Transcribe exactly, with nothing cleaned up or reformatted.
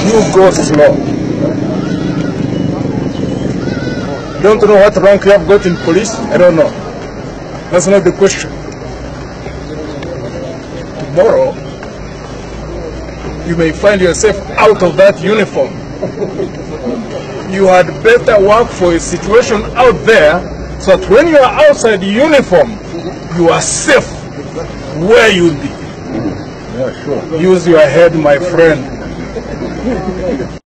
you go slow. Don't know what rank you have got in police? I don't know. That's not the question. Tomorrow, you may find yourself out of that uniform. You had better work for a situation out there so that when you are outside the uniform, you are safe where you'll be. Yeah, sure. Use your head, my friend.